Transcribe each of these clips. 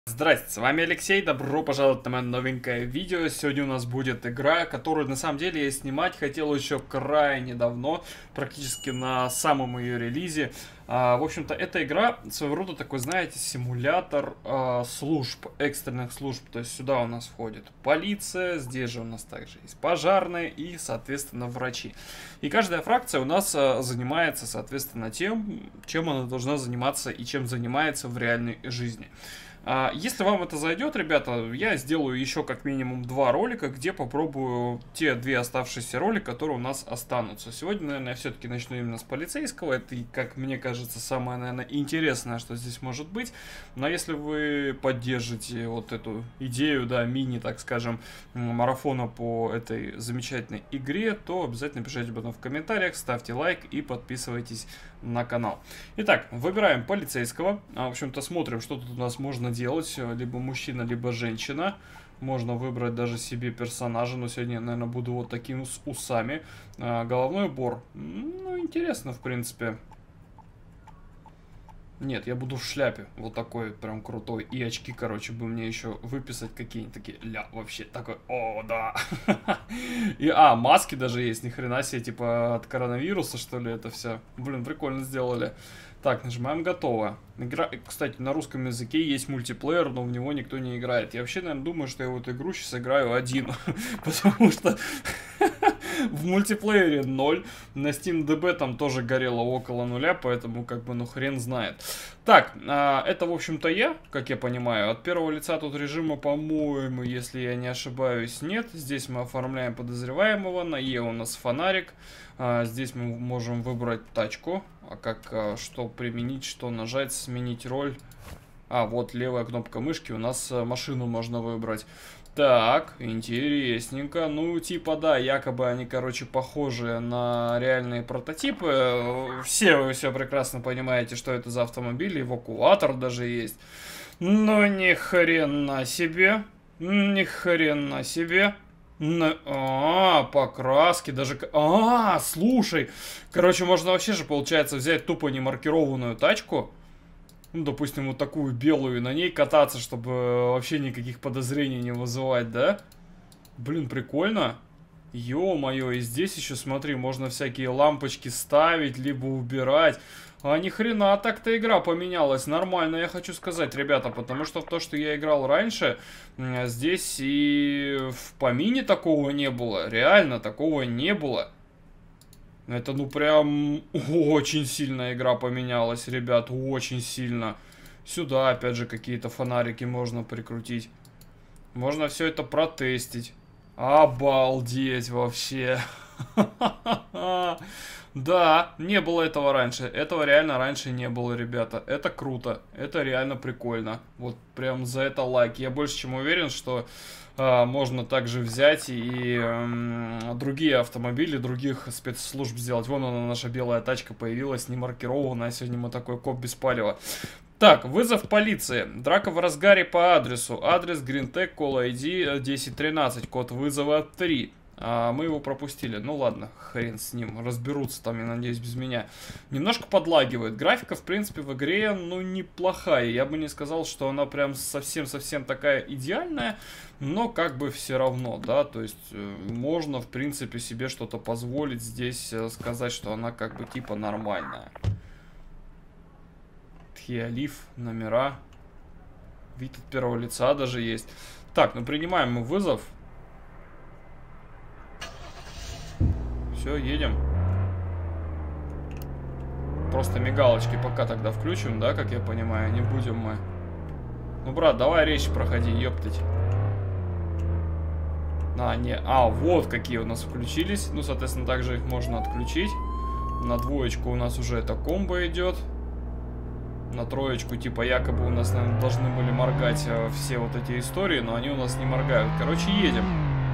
Здрасте, с вами Алексей, добро пожаловать на мое новенькое видео. Сегодня у нас будет игра, которую на самом деле я снимать хотел еще крайне давно, практически на самом ее релизе. В общем-то, эта игра своего рода такой, знаете, симулятор служб, экстренных служб. То есть сюда у нас входит полиция, здесь же у нас также есть пожарные и, соответственно, врачи. И каждая фракция у нас занимается, соответственно, тем, чем она должна заниматься и чем занимается в реальной жизни. Если вам это зайдет, ребята, я сделаю еще как минимум 2 ролика, где попробую те 2 оставшиеся ролика, которые у нас останутся. Сегодня, наверное, я все-таки начну именно с полицейского. Это, как мне кажется, самое, наверное, интересное, что здесь может быть. Но если вы поддержите вот эту идею, да, мини, так скажем, марафона по этой замечательной игре, то обязательно пишите об этом в комментариях, ставьте лайк и подписывайтесь на канал. Итак, выбираем полицейского. В общем-то, смотрим, что тут у нас можно делать. Либо мужчина, либо женщина. Можно выбрать даже себе персонажа. Но сегодня я, наверное, буду вот таким с усами. Головной убор. Ну, интересно, в принципе. Нет, я буду в шляпе. Вот такой прям крутой. И очки, короче, бы мне еще выписать какие-нибудь такие. Ля, вообще такой. О, да. И, маски даже есть. Ни хрена себе, типа от коронавируса, что ли, это все. Блин, прикольно сделали. Так, нажимаем готово. Игра, кстати, на русском языке есть мультиплеер, но в него никто не играет. Я вообще, наверное, думаю, что я в эту игру сейчас играю один. Потому что в мультиплеере 0. На SteamDB там тоже горело около 0, поэтому как бы ну хрен знает. Так, это в общем-то я, как я понимаю. От первого лица тут режима, по-моему, если я не ошибаюсь, нет. Здесь мы оформляем подозреваемого. На Е у нас фонарик. Здесь мы можем выбрать тачку. Что применить, что нажать, сменить роль. Вот левая кнопка мышки. У нас машину можно выбрать. Так, интересненько. Ну, типа, да, якобы они, короче, похожи на реальные прототипы. Вы все прекрасно понимаете, что это за автомобиль. Эвакуатор даже есть. Ну, ни хрена себе. Ни хрена себе. Покраски даже... Слушай. Короче, можно вообще же, получается, взять тупо немаркированную тачку. Ну, допустим, вот такую белую, и на ней кататься, чтобы вообще никаких подозрений не вызывать, да? Блин, прикольно. Ё-моё, и здесь еще, смотри, можно всякие лампочки ставить, либо убирать. Ни хрена так-то игра поменялась. Нормально, я хочу сказать, ребята, потому что в то, что я играл раньше, здесь и в помине такого не было. Реально, такого не было. Это, ну, прям очень сильно игра поменялась, ребят, очень сильно. Сюда, опять же, какие-то фонарики можно прикрутить. Можно все это протестить. Обалдеть вообще. Да, не было этого раньше. Этого реально раньше не было, ребята. Это круто. Это реально прикольно. Вот прям за это лайк. Я больше чем уверен, что можно также взять и другие автомобили, других спецслужб сделать. Вон она, наша белая тачка появилась, не маркированная. Сегодня мы такой коп без палева. Так, вызов полиции. Драка в разгаре по адресу. Адрес Green-Tech, Call ID 1013, код вызова 3. Мы его пропустили. Ну ладно, хрен с ним. Разберутся там, я надеюсь, без меня. Немножко подлагивает. Графика, в принципе, в игре, ну, неплохая. Я бы не сказал, что она прям совсем-совсем такая идеальная. Но как бы все равно, да. То есть, можно, в принципе, себе что-то позволить здесь сказать, что она как бы типа нормальная. Тхиалиф, номера. Вид от первого лица даже есть. Так, ну принимаем мы вызов. Все, едем. Просто мигалочки пока тогда включим, да, как я понимаю, не будем мы. Ну, брат, давай речь проходи, ёптать. Вот какие у нас включились. Ну, соответственно, также их можно отключить. На двоечку у нас уже эта комбо идет. На троечку, типа, якобы у нас, наверное, должны были моргать все вот эти истории, но они у нас не моргают. Короче, едем.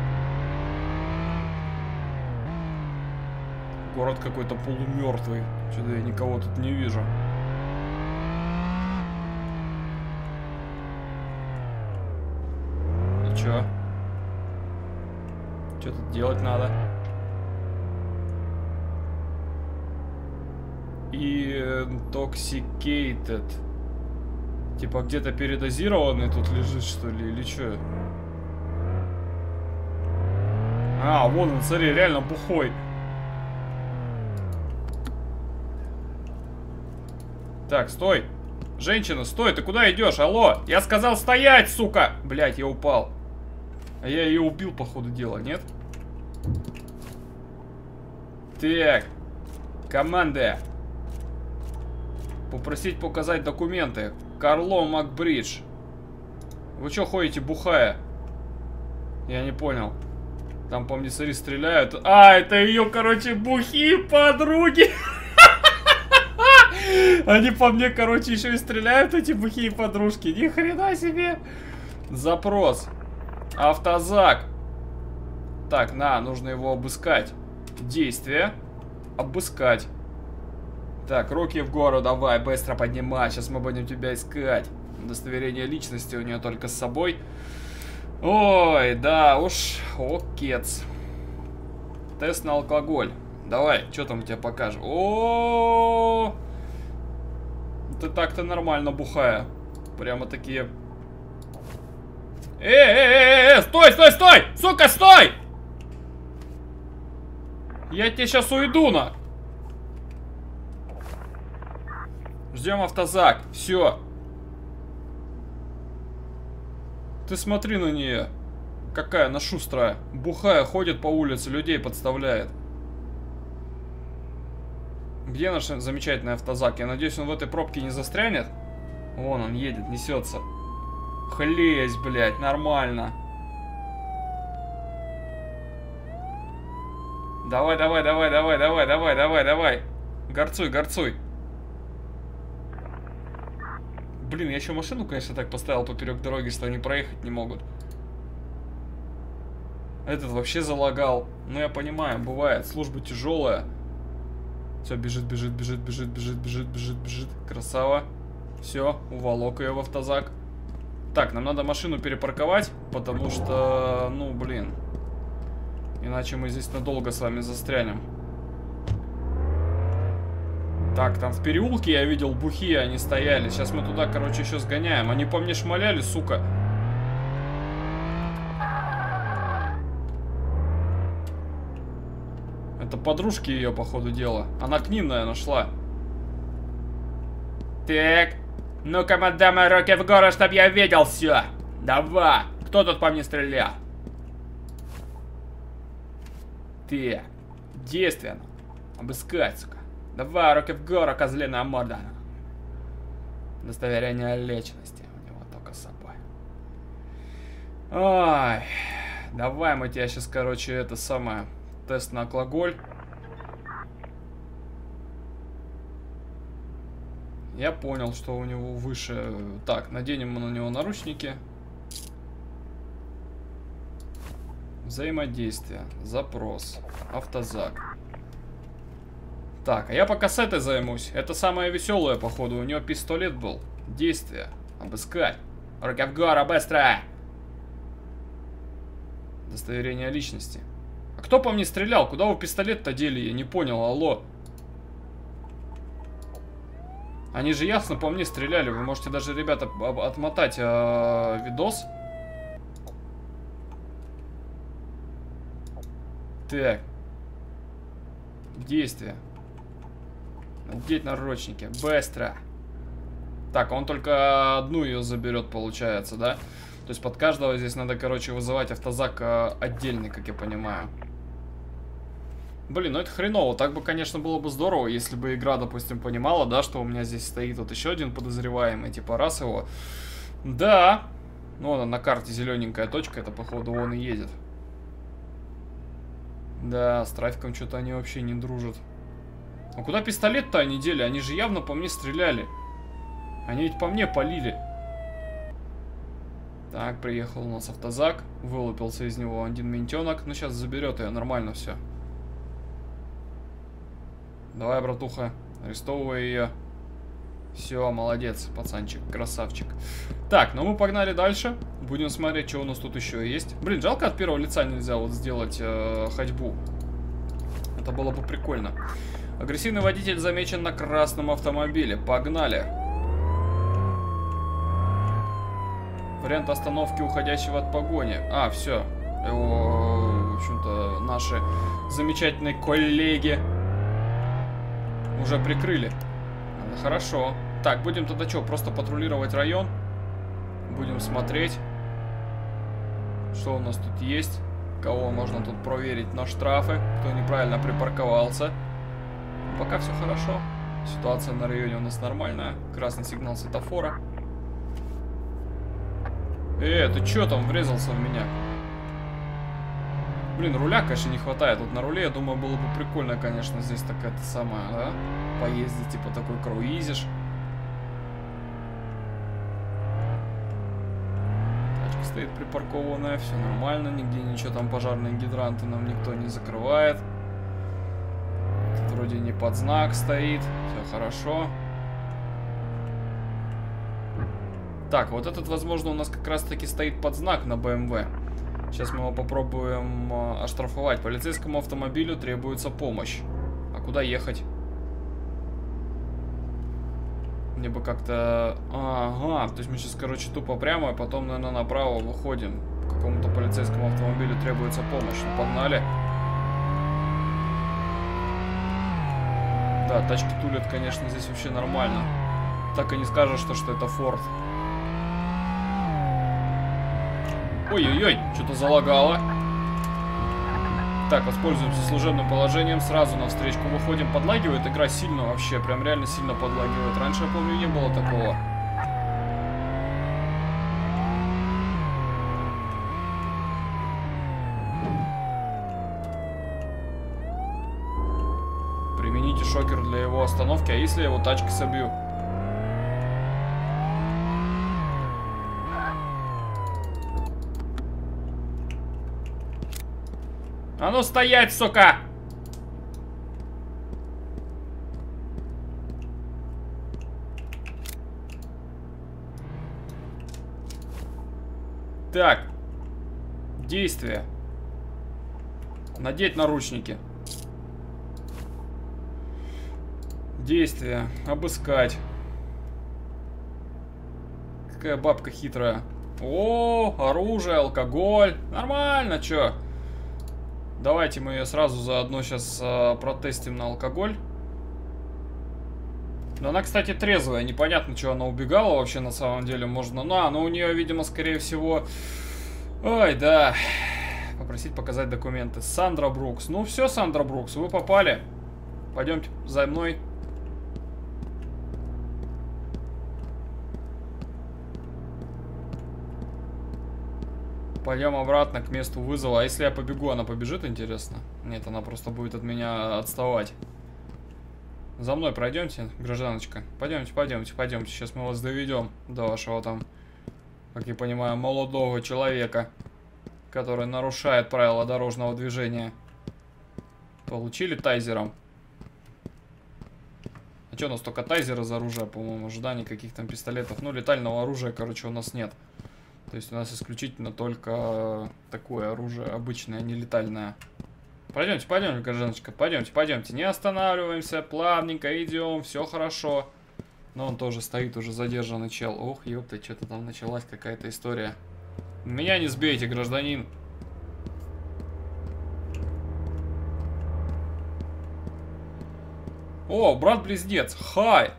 Город какой-то полумертвый. Что-то я никого тут не вижу. И чё? Что тут делать надо? Intoxicated. Типа где-то передозированный тут лежит, что ли, или что? А, вон он, смотри, реально бухой. Так, стой. Женщина, стой, ты куда идешь? Алло, я сказал стоять, сука! Блять, я упал. А я ее убил, по ходу дела, нет? Так. Команда. Попросить показать документы. Карло Макбридж. Вы что ходите, бухая? Я не понял. Там, по мне, смотри, стреляют. А, это ее, короче, бухие подруги. Они по мне, короче, еще и стреляют, эти бухие подружки. Ни хрена себе. Запрос. Автозак. Так, нужно его обыскать. Действие. Обыскать. Так, руки в гору давай, быстро поднимай. Сейчас мы будем тебя искать. Удостоверение личности у нее только с собой. Ой, да уж. Окец. Тест на алкоголь. Давай, что там у тебя покажет? О, ты так-то нормально бухая. Прямо такие. Стой, стой, стой! Сука, стой! Я тебе сейчас уйду на. Ждем автозак. Все. Ты смотри на нее. Какая она шустрая. Бухая, ходит по улице, людей подставляет. Где наш замечательный автозак? Я надеюсь, он в этой пробке не застрянет. Вон он едет, несется. Хлесть, блядь, нормально. Давай, давай, давай, давай, давай, давай, давай, давай. Горцуй, горцуй. Блин, я еще машину, конечно, так поставил поперек дороги, что они проехать не могут. Этот вообще залагал. Ну, я понимаю, бывает. Служба тяжелая. Все, бежит, бежит, бежит, бежит, бежит, бежит, бежит, бежит. Красава. Все, уволок ее в автозак. Так, нам надо машину перепарковать, потому что, ну, блин. Иначе мы здесь надолго с вами застрянем. Так, там в переулке я видел бухие, они стояли. Сейчас мы туда, короче, еще сгоняем. Они по мне шмаляли, сука. Это подружки ее, по ходу дела. Она к ним, наверное, шла. Так. Ну-ка, мадам, руки в гору, чтоб я видел все. Давай. Кто тут по мне стрелял? Так. Действенно. Обыскать, сука. Давай, руки в гору, козлиная морда. Удостоверение личности. У него только с собой. Ой. Давай мы тебя сейчас, короче, это самое... Тест на алкоголь. Я понял, что у него выше... Так, наденем мы на него наручники. Взаимодействие. Запрос. Автозак. Так, а я пока с этой займусь. Это самое веселое, походу. У нее пистолет был. Действие. Обыскать. Руки в гору, быстро! Удостоверение личности. А кто по мне стрелял? Куда вы пистолет-то дели? Я не понял, алло. Они же ясно по мне стреляли. Вы можете даже, ребята, отмотать видос. Так. Действие. Надеть наручники. Быстро. Так, он только одну ее заберет, получается, да? То есть под каждого здесь надо, короче, вызывать автозак отдельный, как я понимаю. Блин, ну это хреново. Так бы, конечно, было бы здорово, если бы игра, допустим, понимала, да, что у меня здесь стоит вот еще один подозреваемый. Типа, раз его... Да. Ну, она на карте зелененькая точка, это, походу, он и едет. Да, с трафиком что-то они вообще не дружат. А куда пистолет-то они дели? Они же явно по мне стреляли. Они ведь по мне палили. Так, приехал у нас автозак. Вылупился из него один ментенок. Ну, сейчас заберет ее, нормально все. Давай, братуха, арестовывай ее. Все, молодец, пацанчик, красавчик. Так, ну мы погнали дальше. Будем смотреть, что у нас тут еще есть. Блин, жалко, от первого лица нельзя вот сделать ходьбу. Это было бы прикольно. Агрессивный водитель замечен на красном автомобиле. Погнали. Вариант остановки уходящего от погони. А, все. Его, в общем-то, наши замечательные коллеги уже прикрыли. Хорошо. Так, будем тогда что, просто патрулировать район? Будем смотреть, что у нас тут есть. Кого можно тут проверить на штрафы, кто неправильно припарковался. Пока все хорошо. Ситуация на районе у нас нормальная. Красный сигнал светофора. Ты чё там врезался в меня? Блин, руля, конечно, не хватает. Вот на руле, я думаю, было бы прикольно, конечно, здесь такая-то самая, да? Поездить, типа такой круизишь. Тачка стоит припаркованная, все нормально. Нигде ничего, там пожарные гидранты нам никто не закрывает. Тут вроде не под знак стоит. Все хорошо. Так, вот этот, возможно, у нас как раз-таки стоит под знак на BMW. Сейчас мы его попробуем оштрафовать. Полицейскому автомобилю требуется помощь. А куда ехать? Мне бы как-то... Ага, то есть мы сейчас, короче, тупо прямо, а потом, наверное, направо выходим. Какому-то полицейскому автомобилю требуется помощь. Ну, погнали. Да, тачки тулят, конечно, здесь вообще нормально. Так и не скажешь, что это Ford. Ой-ой-ой, что-то залагало. Так, воспользуемся служебным положением. Сразу на встречку выходим. Подлагивает игра сильно вообще. Прям реально сильно подлагивает. Раньше, я помню, не было такого. Примените шокер для его остановки. А если я его тачкой собью? А ну стоять, сука! Так. Действие. Надеть наручники. Действие. Обыскать. Какая бабка хитрая. О, оружие, алкоголь. Нормально, чё? Давайте мы ее сразу заодно сейчас протестим на алкоголь. Но она, кстати, трезвая. Непонятно, что она убегала вообще на самом деле. Можно... но у нее, видимо, скорее всего... Ой, да. Попросить показать документы. Сандра Брукс. Ну все, Сандра Брукс, вы попали. Пойдемте за мной. Пойдем обратно к месту вызова. А если я побегу, она побежит, интересно? Нет, она просто будет от меня отставать. За мной пройдемте, гражданочка. Пойдемте, пойдемте, пойдемте. Сейчас мы вас доведем до вашего там, как я понимаю, молодого человека, который нарушает правила дорожного движения. Получили тайзером? А что, у нас только тайзер из оружия, по-моему, ожиданий каких там пистолетов. Ну, летального оружия, короче, у нас нет. То есть у нас исключительно только такое оружие обычное, не летальное. Пойдемте, пойдемте, гражданочка, пойдемте, пойдемте. Не останавливаемся, плавненько идем, все хорошо. Но он тоже стоит, уже задержанный чел. Ох, ёпта, что-то там началась какая-то история. Меня не сбейте, гражданин. О, брат-близнец, хай!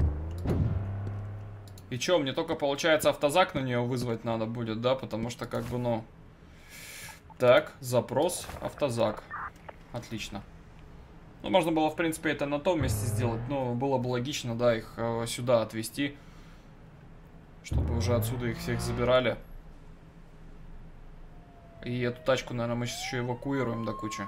И чё, мне только, получается, автозак на нее вызвать надо будет, да? Потому что, как бы, ну... Так, запрос, автозак. Отлично. Ну, можно было, в принципе, это на том месте сделать, но было бы логично, да, их сюда отвезти. Чтобы уже отсюда их всех забирали. И эту тачку, наверное, мы сейчас еще эвакуируем до кучи.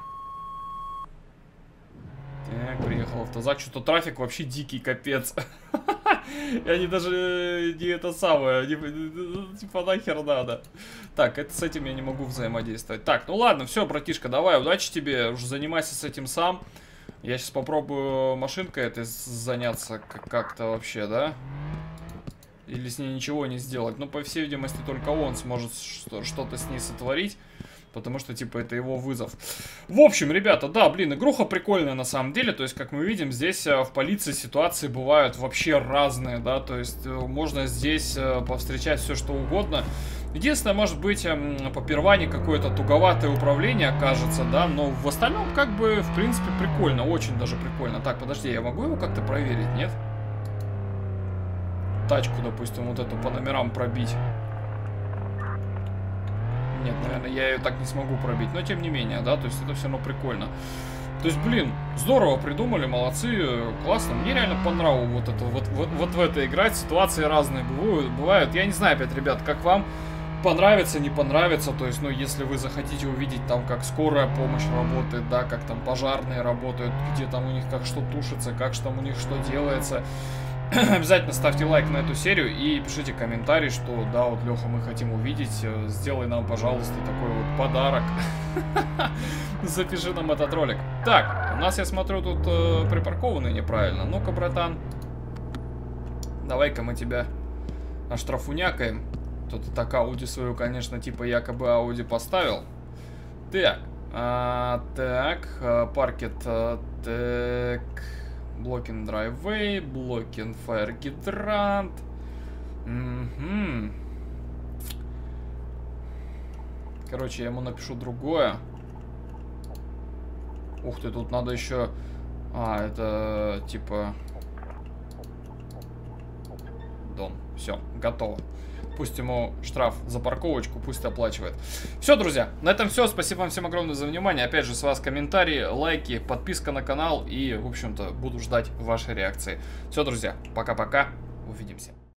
Так, приехал автозак. Что-то трафик вообще дикий, капец. И они даже не это самое, типа нахер надо. Так, это с этим я не могу взаимодействовать. Так, ну ладно, все, братишка, давай, удачи тебе, уже занимайся с этим сам. Я сейчас попробую машинкой этой заняться как-то вообще, да? Или с ней ничего не сделать. Ну, по всей видимости, только он сможет что-то с ней сотворить. Потому что, типа, это его вызов. В общем, ребята, да, блин, игруха прикольная на самом деле. То есть, как мы видим, здесь в полиции ситуации бывают вообще разные, да. То есть, можно здесь повстречать все, что угодно. Единственное, может быть, по перване какое-то туговатое управление окажется, да. Но в остальном, как бы, в принципе, прикольно. Очень даже прикольно. Так, подожди, я могу его как-то проверить, нет? Тачку, допустим, вот эту по номерам пробить. Нет, наверное, я ее так не смогу пробить. Но тем не менее, да, то есть это все равно прикольно. То есть, блин, здорово придумали, молодцы, классно. Мне реально понравилось вот это, вот в это играть. Ситуации разные бывают. Я не знаю, опять, ребят, как вам понравится, не понравится. То есть, ну, если вы захотите увидеть там, как скорая помощь работает, да, как там пожарные работают, где там у них как что тушится, как там у них что делается. Обязательно ставьте лайк на эту серию и пишите комментарий, что да, вот, Леха, мы хотим увидеть, сделай нам, пожалуйста, такой вот подарок. Запиши нам этот ролик. Так, у нас, я смотрю, тут припаркованы неправильно. Ну-ка, братан, давай-ка мы тебя оштрафунякаем. Тут и так Ауди свою, конечно, типа якобы Ауди поставил. Так, паркет, так... Блокин драйвей, блокин фаер гидрант. Короче, я ему напишу другое. Ух ты, тут надо еще... А, это типа... Дом. Все, готово. Пусть ему штраф за парковочку, пусть оплачивает. Все, друзья, на этом все. Спасибо вам всем огромное за внимание. Опять же, с вас комментарии, лайки, подписка на канал. И, в общем-то, буду ждать вашей реакции. Все, друзья, пока-пока. Увидимся.